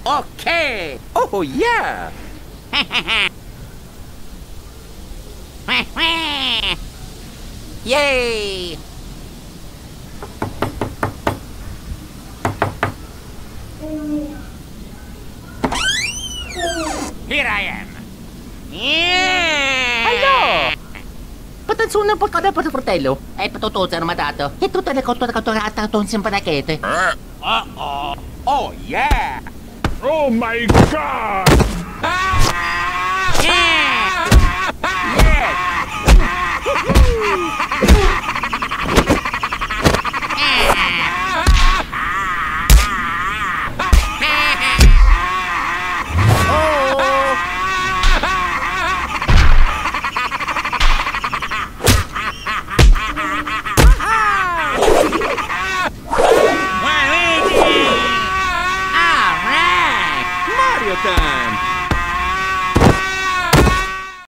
Okay! Oh, yeah! Yay! Here I am. Ayo! Patansunan po ka na po sa fratello. Ay patutusan naman dato. Ito talaga ko talaga sa panakete. Uh-oh. Oh, yeah! Oh my God! Mario time!